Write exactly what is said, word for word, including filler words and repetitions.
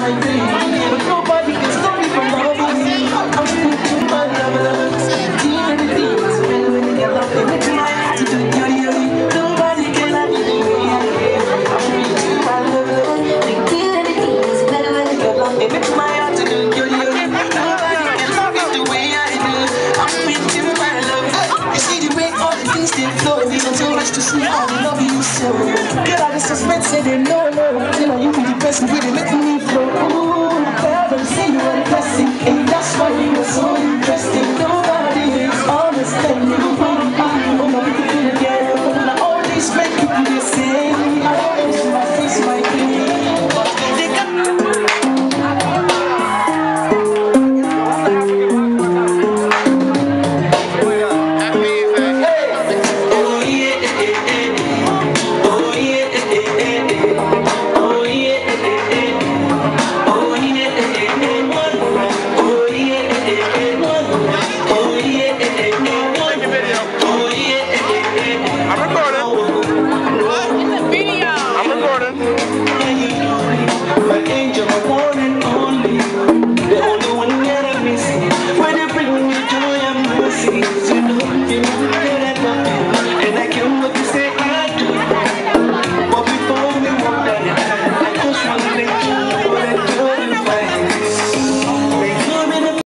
my baby. But nobody can stop me from loving you. I'm speaking my love, love. Deep in the deep, when when you get love, they make my heart to do yori yori. Nobody can love me the way I am. I'm speaking my love, love. Deep in the deep, when when you get love, they make my heart to do yori yori. Nobody can love me the way I do. I'm speaking my love. You see the way all the things they flow, and there's so much to see how they love you so. Girl, I just suspect say they know, no. You know you be the person who they make me.